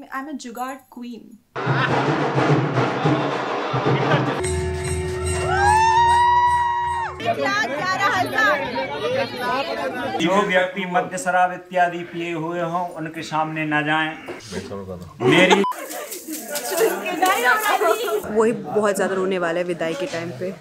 I'm a जुगाड़ queen. जो व्यक्ति मद्य शराब इत्यादि पिए हुए हों उनके सामने न जाएं। मेरी वही बहुत ज्यादा रोने वाला है विदाई के टाइम पे।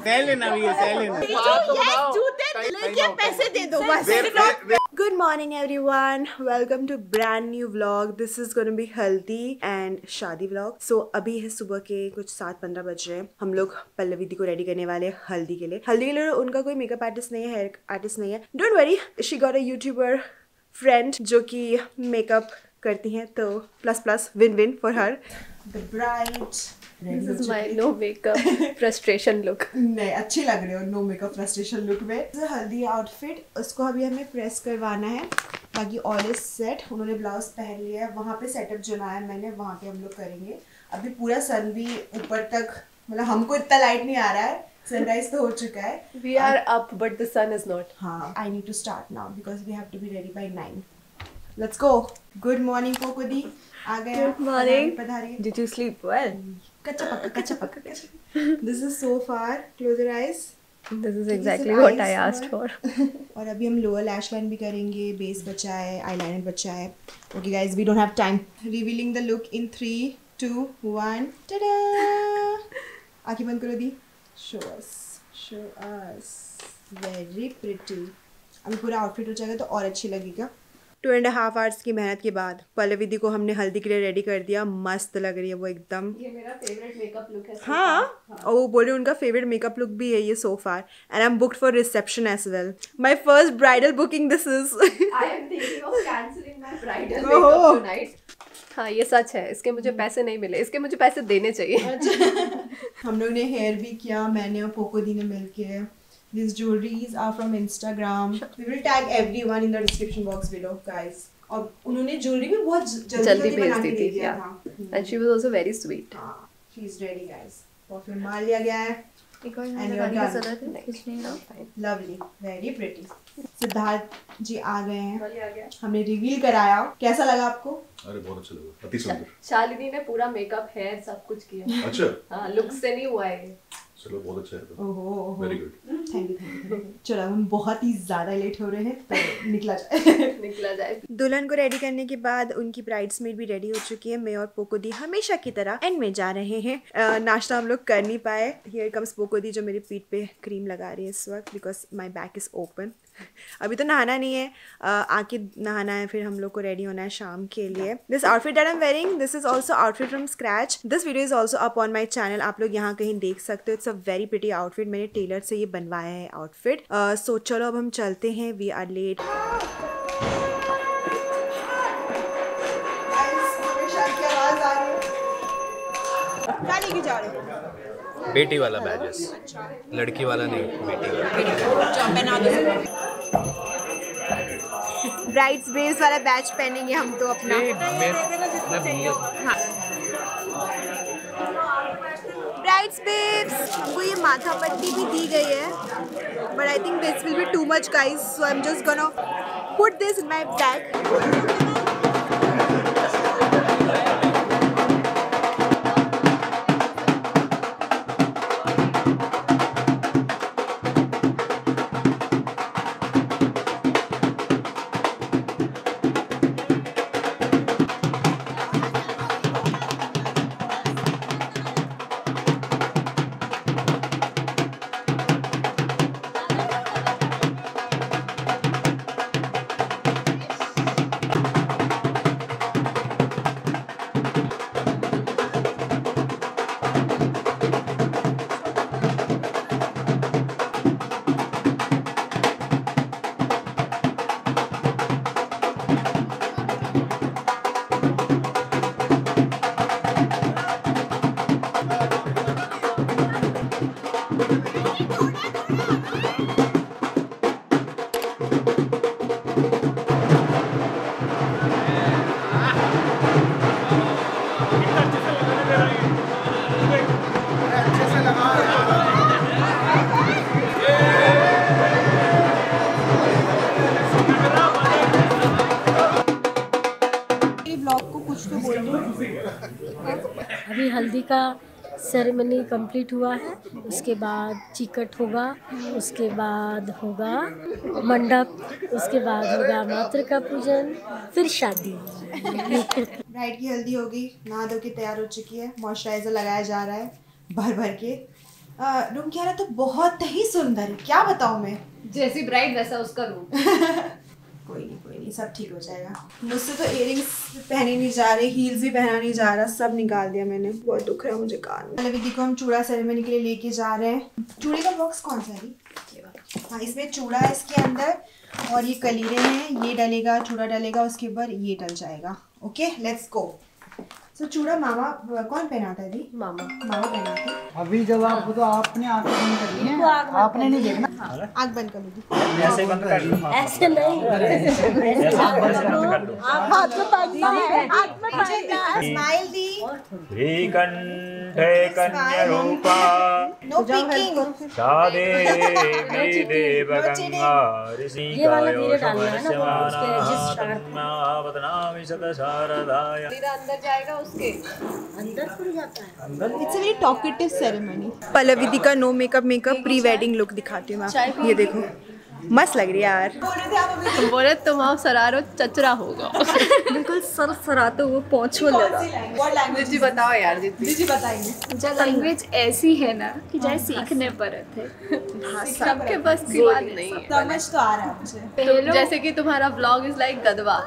पैसे दे दो बस। Good morning everyone, welcome to brand new vlog. This is going to be हल्दी and शादी vlog. So अभी है सुबह के कुछ 7:15 बज रहे हैं। हम लोग पल्लवी दी को रेडी करने वाले हैं हल्दी के लिए। हल्दी के लिए उनका कोई मेकअप आर्टिस्ट नहीं है, हेयर आर्टिस्ट नहीं है। Don't worry, she got a YouTuber friend जो कि मेकअप करती हैं, तो plus win for her. The bride. This is my no makeup frustration look. नहीं, अच्छी लग रही हो no makeup frustration look में। तो हल्दी आउटफिट उसको अभी हमें प्रेस करवाना है, बाकी ऑल इज सेट। उन्होंने ब्लाउज पहन लिया है, वहाँ पे सेटअप जो लाया मैंने वहाँ पे हम लोग करेंगे। अभी पूरा सन भी ऊपर तक, मतलब हमको इतना लाइट नहीं आ रहा है, सनराइज तो हो चुका है। We are up but the sun is not. हाँ, I need to start now because we have to be ready by 9. Let's go. Good morning कोकोदी, आ गए। Good morning. पधारिए। Did you sleep well? कच्चा पक्का। This is so far. Close your eyes. This is exactly what I asked for. और अभी हम lower lash line भी करेंगे, base बचा है, आईलाइनर बचा है। Okay guys, we don't have time. Revealing the look in 3, 2, 1. Ta-da! आँखें बंद करो दी। Show us. Very pretty. अभी पूरा आउटफिट हो जाएगा तो और अच्छी लगेगा। 2.5 आवर्स की मेहनत के बाद पल्लवी दी को हमने हल्दी के लिए रेडी कर दिया। मस्त लग रही है वो एकदम। ये मेरा फेवरेट मेकअप लुक है। हाँ, और वो बोल रहे उनका फेवरेट मेकअप लुक भी है ये so far. And I'm booked for reception as well. My first bridal booking this is. I am thinking of cancelling my bridal makeup tonight. हाँ, ये सच है। इसके मुझे पैसे नहीं मिले, इसके मुझे पैसे देने चाहिए। हम लोग ने हेयर भी किया, मैंने और पोको दी ने मिलके। These jewelries are from Instagram. We will tag everyone in the description box below, guys. और उन्होंने ज्वेलरी भी बहुत जल्दी भेज दी थी, and she was also very sweet. हाँ, she is ready, guys. Perfume मार लिया गया है। And you're done. Lovely, very pretty. Siddharth जी आ गए हैं, हमने रिवील कराया। कैसा लगा आपको? अरे बहुत अच्छा लगा, अति सुंदर। शालिनी ने पूरा मेकअप, हेयर सब कुछ किया। अच्छा। हाँ, लुक से नहीं हुआ है। चलो बहुत अच्छा है। ओहो, वेरी गुड। Thank you. चलो हम बहुत ही ज्यादा लेट हो रहे हैं, तो निकला जाए। दुल्हन को रेडी करने के बाद उनकी ब्राइड्समेड भी रेडी हो चुकी है। मैं और पोको दी हमेशा की तरह एंड में जा रहे हैं। नाश्ता हम लोग कर नहीं पाए। हियर कम्स पोको दी जो मेरी पीठ पे क्रीम लगा रही है इस वक्त, because my back is open. अभी तो नहाना नहीं है, आके नहाना है, फिर हम लोग को रेडी होना है शाम के लिए। This outfit that I am wearing, this is also outfit from scratch. This video is also up on my channel, आप लोग यहाँ कहीं देख सकते हो। It's a very pretty outfit, मैंने टेलर से ये बनवाया है आउटफिट। सो चलो अब हम चलते हैं, वी आर लेट। बेटी वाला बैजेस, लड़की वाला नहीं, बेटी वाला। ब्राइड्स बेस वाला बैच पहनेंगे हम तो अपना। ब्राइड्स बेब्स, हमको ये माथा पट्टी भी दी गई है, but I think this will be too much guys, so I am just gonna put this in my bag. अभी हल्दी का सेरेमनी कंप्लीट हुआ है, उसके बाद चिकट होगा, उसके बाद होगा मंडप, उसके बाद होगा मातृ का पूजन, फिर शादी। ब्राइड की हल्दी हो गई, नहा धो के तैयार हो चुकी है, मॉइस्चराइजर लगाया जा रहा है भर भर के। रूम क्या तो बहुत ही सुंदर है, क्या बताऊँ मैं। जैसी ब्राइड वैसा उसका रूम। कोई नहीं, सब ठीक हो जाएगा। मुझसे तो इयरिंग्स पहने नहीं जा रहे, हील्स भी पहना नहीं जा रहा, सब निकाल दिया मैंने। बहुत दुख रहा है मुझे कान में। पल्लवी को हम चूड़ा सेरेमनी के लिए लेके जा रहे हैं। चूड़े का बॉक्स कौन सा है? हाँ, इसमें चूड़ा है इसके अंदर, और ये कलीरे हैं, ये डलेगा, चूड़ा डलेगा, उसके ऊपर ये डल जाएगा। Okay, let's go. तो चूड़ा मामा कौन पहनाता है? दी मामा पहनाते। अभी जब आपको तो आपने आंखें बंद करनी है, आपने नहीं देखना। आँख बंद कर लो। ऐसे बंद कर लो। ऐसे नहीं, स्माइल दी। श्रीकंठे कन्या रूपा नो पीकिंग। सादे देव गंगा ऋषिकायो समस्यमानावतनामि शारदाय। मेरा अंदर जाएगा, उसके अंदर खुल जाता है। It's a very talkative ceremony. Pallavi दी का no makeup pre wedding look दिखाती हूँ मैं। ये देखो, मस्त लग रही है यार। बोले तुम आप सरारो चचरा होगा। बिल्कुल सर सराते हुए पहुँचो लगा। जी बताओ यार, जी बताइए। लैंग्वेज ऐसी है ना कि चाहे सीखने पर थे, सबके बस की बात नहीं है। समझ तो आ रहा है मुझे। जैसे कि तुम्हारा व्लॉग इज लाइक गदवा।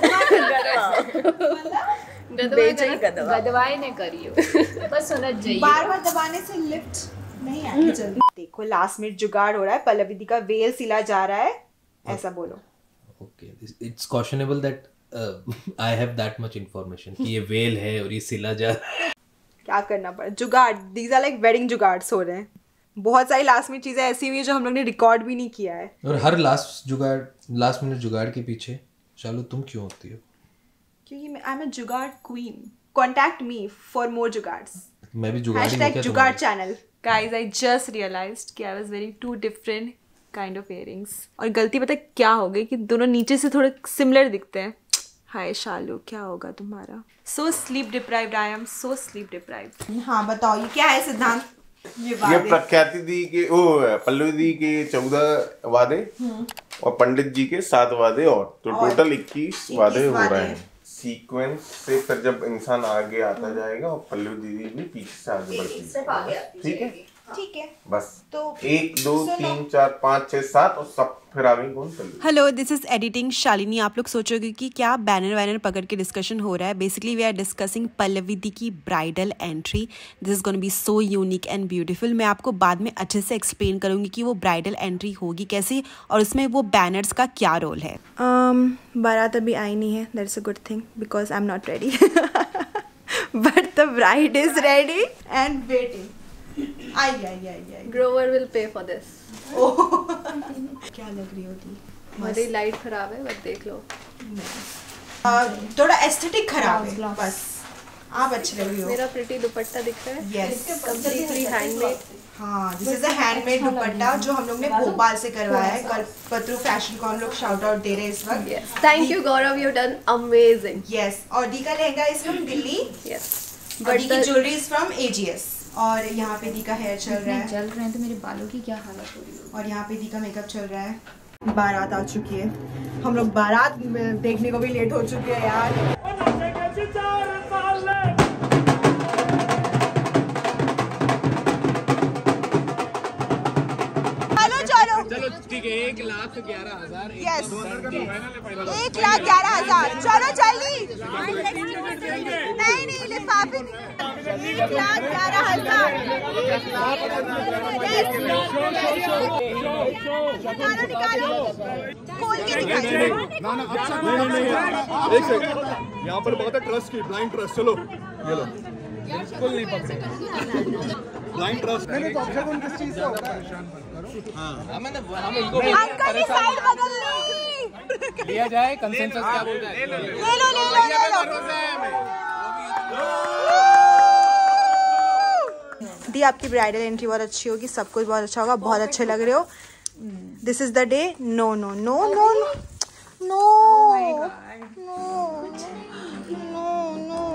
गदवाई ने करी हो, बस सुनना चाहिए। बार दबाने से लिफ्ट नहीं आएगी जल्दी। देखो लास्ट मिनट जुगाड़ हो रहा है, पल्लवी दी का वेल सिला जा रहा है, ऐसा बोलो। Okay, it's questionable that I have that much information कि ये वेल है और ये सिला जा रहा है। क्या करना पड़ा, जुगाड़। these are like wedding जुगाड़ हो रहे हैं। बहुत सारी लास्ट मिनट चीजें ऐसी हुई है जो हम लोग ने रिकॉर्ड भी नहीं किया है। और हर लास्ट मिनट जुगाड़ के पीछे चालू तुम क्यों होती हो? क्योंकि आई एम अ जुगाड़ क्वीन। Contact me for more jugaads. मैं भी जुगाड़ ही हूँ क्या? जुगाड़ channel. Guys, I just realized कि I was wearing two different kind of earrings. और गलती पता क्या हो गई कि दोनों नीचे से थोड़े सिमिलर दिखते हैं। हाय शालू, क्या होगा तुम्हारा? So sleep deprived, I am so sleep deprived. हाँ बताओ, ये क्या है सिद्धांत? ये प्रख्याति दी के पल्लवी दी के 14 वादे और पंडित जी के 7 वादे, और तो टोटल 21 वादे हो रहे हैं। सीक्वेंस से फिर जब इंसान आगे आता जाएगा और पल्लवी दीदी भी पीछे से आगे बढ़ती है। ठीक है बस। तो 1 2 3 4 5 6 7 और सब फिर आ गई कौन? Hello, this is editing Shalini. आप लोग सोचोगे कि क्या बैनर वैनर पकड़ के डिस्कशन हो रहा है। Basically we are discussing Pallavi दी की bridal entry. This is gonna be so unique and beautiful. मैं आपको बाद में अच्छे से एक्सप्लेन करूंगी कि वो ब्राइडल एंट्री होगी कैसे और उसमें वो बैनर्स का क्या रोल है। बारात अभी आई नहीं है, that's a good thing because I am not ready but the bride is ready and waiting. I Grover will pay for this. क्या लग रही होती? हमारी लाइट खराब है, बट देख लो। थोड़ा एस्थेटिक खराब है बस। आप अच्छी लग रही हो। मेरा प्रिटी दुपट्टा दिख रहा है। Yes, completely handmade. हाँ, this is a handmade dupatta जो हम लोग ने भोपाल से करवाया है। कल्पतरू फैशन को हम लोग शाउट आउट दे रहे हैं इस वक्त। Thank you Gaurav, you done amazing. Yes, और दी का lehenga is from Delhi. Yes, but दी की ज्वेलरी इज फ्रॉम AGS। और यहाँ पे दी का हेयर चल रहा है तो मेरे बालों की क्या हालत हो रही है। और यहाँ पे दी का मेकअप चल रहा है। बारात आ चुकी है, हम लोग बारात देखने को भी लेट हो चुके हैं यार। चलो ठीक है, 1,11,000। यस, 1,11,000। चलो जल्दी। नहीं लिफाफे 1,11,000। खोल के दिखाइए। एक सेकंड, यहाँ पर बहुत है ट्रस्ट की, ब्लाइंड ट्रस्ट। चलो ये लो, बिल्कुल नहीं पकड़े ब्लाइंड ट्रस्ट। नहीं तो अक्षय को किस चीज से होता है? हाँ, मैंने हम इनको साइड बदल ली। लिया जाए कंसेंसस, क्या बोलते हैं? ले लो। दी, आपकी ब्राइडल एंट्री बहुत अच्छी होगी, सब कुछ बहुत अच्छा होगा, बहुत अच्छे लग रहे हो। This is the day. No no no no no no no no no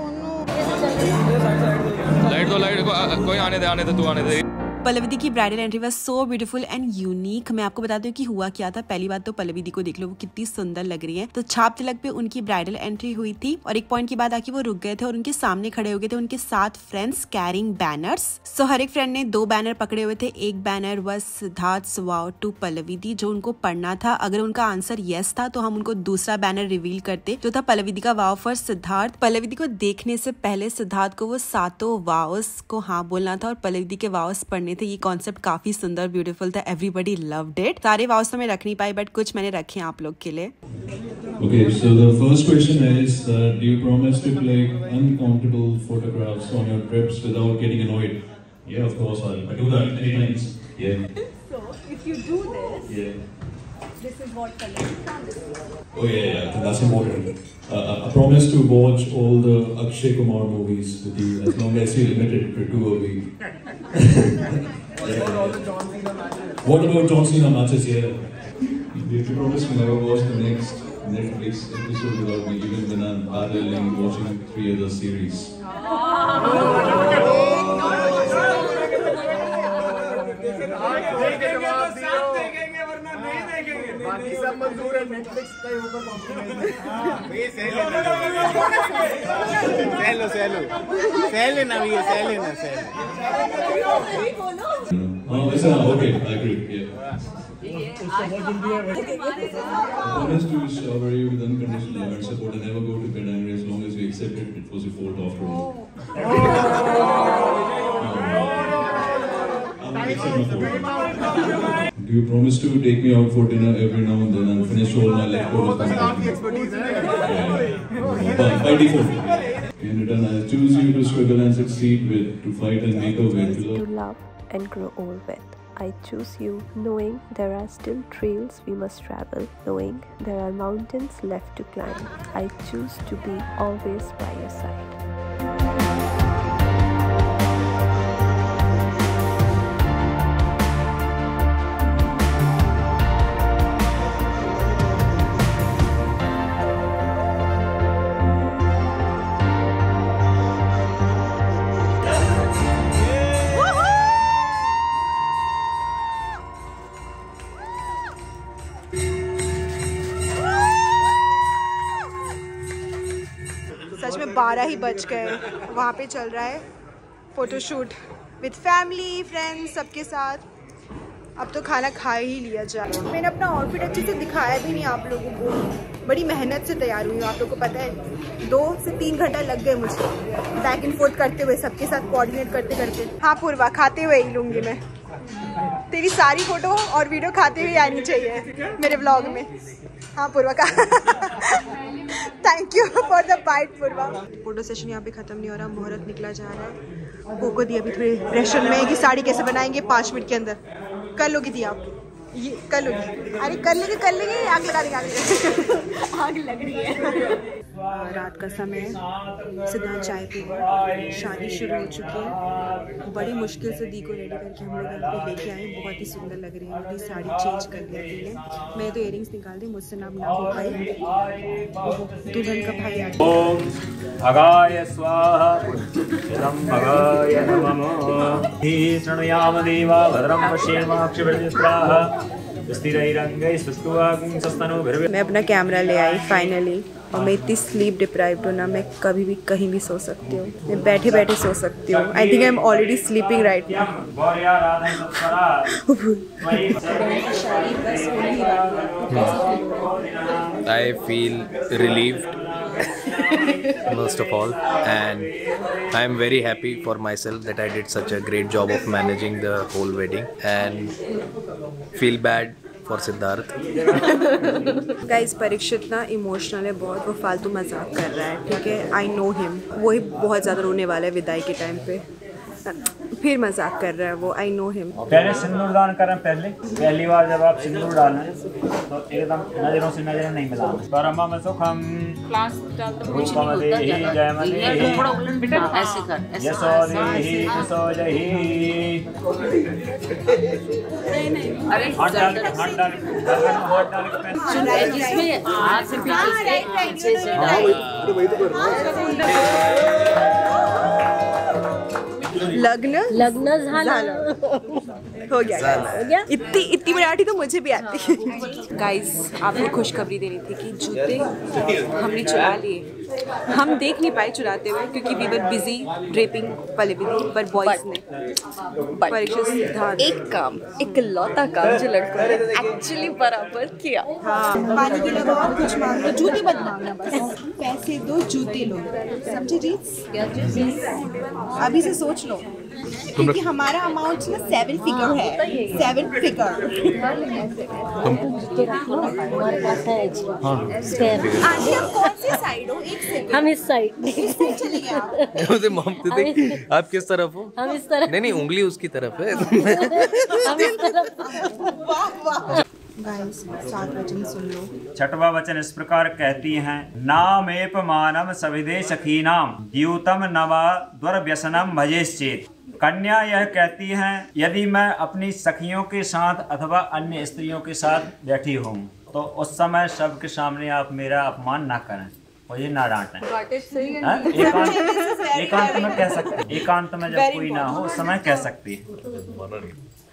कोई आने दे तू आने दे। पल्लवी दी की bridal entry was so beautiful and unique. मैं आपको बताती हूँ कि हुआ क्या था। पहली बात तो पल्लवी दी को देख लो, वो कितनी सुंदर लग रही है। तो छाप तिलक पे उनकी ब्राइडल एंट्री हुई थी और एक पॉइंट के बाद आके वो रुक गए थे और उनके सामने खड़े हो गए थे उनके 7 फ्रेंड्स कैरिंग बैनर्स। सो हर एक फ्रेंड ने 2 बैनर पकड़े हुए थे। एक banner was Siddharth wow to Pallavi दी, जो उनको पढ़ना था। अगर उनका आंसर यस था तो हम उनको दूसरा बैनर रिवील करते, जो था पल्लवी दी का वाव फॉर सिद्धार्थ। पल्लवी दी को देखने से पहले सिद्धार्थ को वो 7 वाव्स को हाँ बोलना था और पल्लवी दी के वाव्स पढ़ने थे। ये कॉन्सेप्ट काफी सुंदर ब्यूटीफुल था। Everybody loved it. सारे वाव्स तो मैं रख नहीं पाई बट कुछ मैंने रखे हैं आप लोग के लिए। Okay, so the first question is, do you promise to click uncountable photographs on your trips without getting annoyed? Yeah, of course, I do that many times. Yeah. So, if you do this, Yeah. this is what color you can do. Oh yeah, I think that's important. I promise to watch all the Akshay Kumar movies with you as long as you limit it to 2 a week. What about John Cena matches? Yeah. You have to promise to never watch the next Netflix episode without me, even when I'm paralleling watching 3 other series. बाकी सब मंजूर है, Netflix का ही ऊपर compromise. सह लेना भी है, सह लेना। Listen, okay, I agree. Yeah. I promise to shower you with unconditional love and support and never go to bed angry as long as you accept it. It was your fault after all. Do you promise to take me out for dinner every now and then and finish all my leftovers? By default. In return, I choose you to struggle and succeed with, to fight and make a way to love and grow old with. I choose you, knowing there are still trails we must travel, knowing there are mountains left to climb. I choose to be always by your side. सच में 12 ही बज गए। वहाँ पे चल रहा है photoshoot with family friends सबके साथ। अब तो खाना खा ही लिया जाए। मैंने अपना आउटफिट अच्छे से दिखाया भी नहीं आप लोगों को। बड़ी मेहनत से तैयार हुई हूँ, आप लोगों को पता है। 2 से 3 घंटा लग गए मुझे बैक एंड फोर्थ करते हुए, सबके साथ कोऑर्डिनेट करते करते। हाँ पूर्वा, खाते हुए ही लूँगी मैं। तेरी सारी फोटो और वीडियो खाते हुए आनी चाहिए मेरे व्लॉग में। हाँ पूर्वा का thank you for the bite Purva. Photo session यहाँ पे खत्म नहीं हो रहा, मुहूर्त निकला जा रहा है। कोको दी अभी थोड़ी प्रेशर में है कि साड़ी कैसे बनाएंगे 5 मिनट के अंदर। कर लोगी दी आप ये? कर लोगी? अरे कर लेंगे आग लगा देंगे। आग लग रही है। रात का समय, सिद्धार्थ चाय पी, शादी शुरू हो चुकी है। बड़ी मुश्किल से दी को रेडी करके हम लोग घर पे लेके आए। बहुत ही सुंदर लग रही है। मेरी साड़ी चेंज कर लिया दी ने। मैं तो इयरिंग्स निकाल दी, मुझसे ना हो पाई। दुल्हन का भाई आ गया। ओम भगाय स्वाहा इदं भगाय नमः। हि शृणुयाम देवा भद्रं पश्येमाक्षिभिर्निस्त्राः स्थिरैरङ्गैः स्तुष्ट्वा सस्तनोभिर्विद्महे। मैं अपना कैमरा ले आई फाइनली। और मैं इतनी स्लीप डिप्राइव्ड हूँ ना, मैं कभी भी कहीं भी सो सकती हूँ। मैं बैठे बैठे सो सकती हूँ। I think I am already sleeping right now. I feel relieved most of all, and I am very happy for myself that I did such a great job of managing the whole wedding, and feel bad for Siddharth. Guys Parikshit ना emotional है बहुत, वो फालतू मजाक कर रहा है, ठीक है। आई नो हिम, वो ही बहुत ज़्यादा रोने वाला है विदाई के टाइम पे। फिर मजाक कर रहा है वो, आई नो हिम। पहले सिंदूर दान करें। पहली बार जब आप सिंदूर डालें तो एकदम नजरों से नजरें नहीं मिलाना। परमम सुखम रूपमदेहि जयमदेहि यशोदेहि यशोजहि। लग्न झालं हो गया। इतनी मराठी तो मुझे भी आती है। गाइस, आपको खुशखबरी देनी थी कि जूते हमने चुरा लिए। हम देख नहीं पाए चुराते हुए क्योंकि we were busy draping Pallavi, पर बॉयज ने एक लौता काम जो लड़कों ने एक्चुअली बराबर किया। हाँ, पानी की लगाओ, कुछ मांग लो, जूते मत मांगना, बस पैसे दो, जूते लो, समझे जी? अभी से सोच लो क्योंकि हमारा अमाउंट ना 7 फिगर है, 7 फिगर। आंटी आप कौन सी साइड हो? एक सेकंड, हम इस साइड चले गए। मॉम तो देख, आप किस तरफ हो? हम इस तरफ। नहीं, उंगली उसकी तरफ है। हम इस तरफ। गाइस, 7 वचन सुन लो। छठवा वचन इस प्रकार कहती हैं, नामेप मानम सविदे सखीनाम द्यूतम नवा दुर्व्यसनम भजेश्चेत। कन्या यह कहती हैं, यदि मैं अपनी सखियों के साथ अथवा अन्य स्त्रियों के साथ बैठी हूँ तो उस समय सबके सामने आप मेरा अपमान ना करें, मुझे ना डांटें। एकांत में कह सकते, एकांत में जब कोई ना हो उस समय कह सकती है।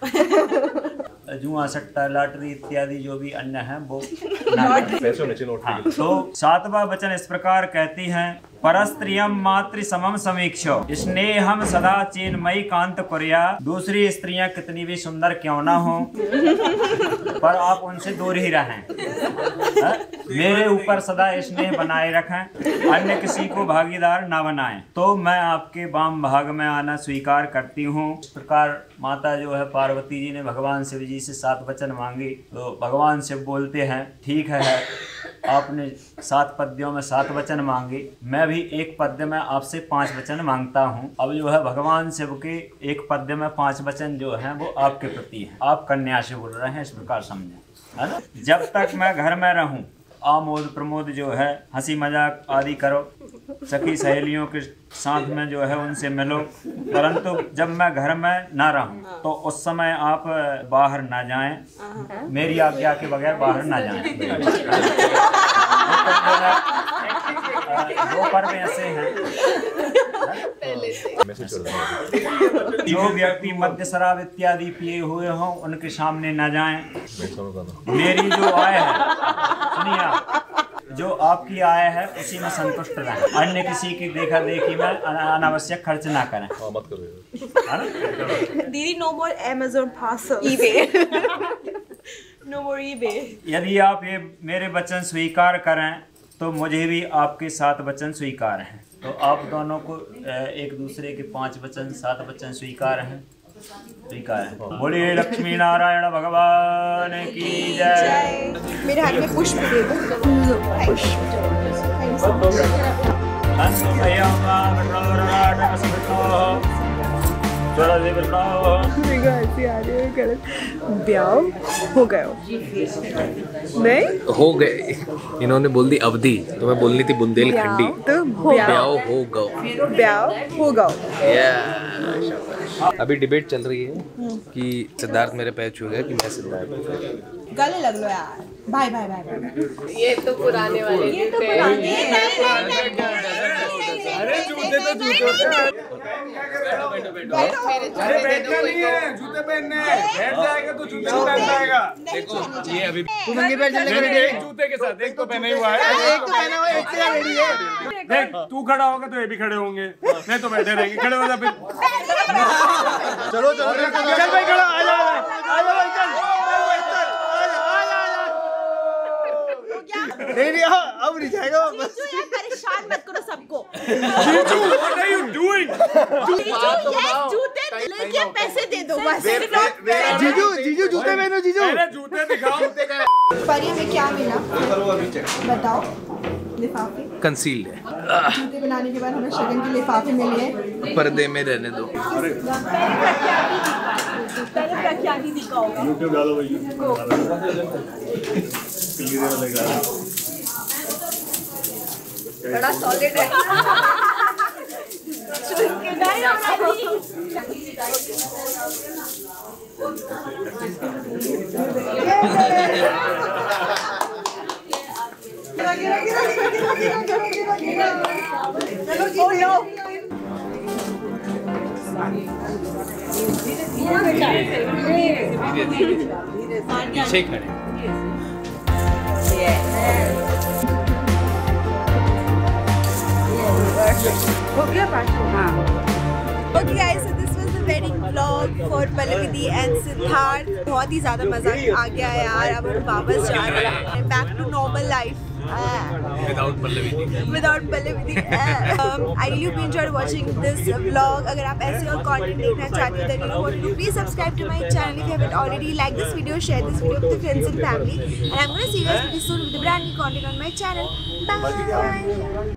जुआ, सट्टा, लॉटरी इत्यादि जो भी अन्य है वो हाँ। तो 7वां वचन इस प्रकार कहती हैं, परस्त्रियम मातृ समम समीक्षो स्नेहम सदा चेन्मयी कांत कुर्या। दूसरी स्त्रियां कितनी भी सुंदर क्यों ना हो, पर आप उनसे दूर ही रहें। मेरे ऊपर सदा स्नेह बनाए रखें, अन्य किसी को भागीदार ना बनाएं, तो मैं आपके वाम भाग में आना स्वीकार करती हूँ। इस प्रकार माता जो है पार्वती जी ने भगवान शिव जी से 7 वचन मांगे तो भगवान शिव बोलते हैं, ठीक है, आपने 7 पद्यों में 7 वचन मांगे, मैं भी एक पद्य में आपसे 5 वचन मांगता हूँ। अब जो है भगवान शिव के एक पद्य में 5 वचन जो हैं वो आपके प्रति है, आप कन्या से बोल रहे हैं, इस प्रकार समझें, है ना। जब तक मैं घर में रहूं आमोद प्रमोद जो है, हंसी मजाक आदि करो, सखी सहेलियों के साथ में जो है उनसे मिलो, परंतु जब मैं घर में ना रहूं तो उस समय आप बाहर ना जाएं, मेरी आज्ञा के बगैर बाहर ना जाएं। दो पर्व ऐसे हैं, जो व्यक्ति मद्य शराब इत्यादि पिए हुए हों उनके सामने न जाएं। मेरी जो आय है, सुनिए आप, जो आपकी आय है उसी में संतुष्ट रहें, अन्य किसी की देखा देखी में अनावश्यक खर्च ना करें। मत करो दीदी, no more Amazon parcel, eBay, no more eBay. यदि आप ये मेरे वचन स्वीकार करें तो मुझे भी आपके 7 वचन स्वीकार हैं, तो आप दोनों को एक दूसरे के 5 वचन 7 वचन स्वीकार हैं, स्वीकार है। बोलिए लक्ष्मी नारायण भगवान की जय। मेरे हाथ में पुष्प दे ब्याह हो गया नहीं हो गए, इन्होंने बोल दी अवधि, तो मैं बोलनी थी बुंदेलखंडी, तो ब्याह हो गया, ब्याह हो गया। अभी डिबेट चल रही है कि सिद्धार्थ मेरे पैर छू गया कि मैं सिद्धार्थ। गले लग लो यार, भाई भाई भाई। ये तो पुराने वाले जूते हैं। अरे जूते तो जूते अरे बैठना नहीं है, जूते पहनने हैं, बैठ जाएगा तो जूते पहन पाएगा। देखो ये अभी एक जूते के साथ एक तो पहना ही हुआ है, एक तो पहना हुआ है, एक से रेडी है। देख तू खड़ा होगा तो ये भी खड़े होंगे, नहीं तो बैठे रहेंगे, खड़े हो जा फिर। चलो चलो चल भाई खड़ा, आ जा आ जा भाई चल। नहीं अब नहीं जाएगा वापस। परेशान मत करो सबको। जीजू what are you doing? जूते लेके पैसे दे दो बस। जीजू जीजू जूते पहनो, जीजू अरे जूते दिखाओ। पर ये में क्या मिला बताओ? लिफाफे कंसील्ड है, जूते बनाने के बाद हमें शगन के लिफाफे मिले हैं, पर्दे में रहने दो। प्रख्याति दिखाओगा, YouTube डालो भाई, बड़ा सॉलिड है। पीछे खड़े। हो गया पार्ट? हाँ। Okay guys, so this was the wedding vlog for Pallavi and Siddharth. बहुत ही ज़्यादा मज़ा आ गया यार। अब हम वापस जा रहे हैं back to normal life. Without Pallavi. Without Pallavi. I really hope you enjoyed watching this vlog. अगर आप ऐसे और content देखना चाहते हो then you know what to do. Please subscribe to my channel if you haven't already. Like this video, share this video with your friends and family. And I'm gonna see you guys pretty soon with the brand new content on my channel. Bye.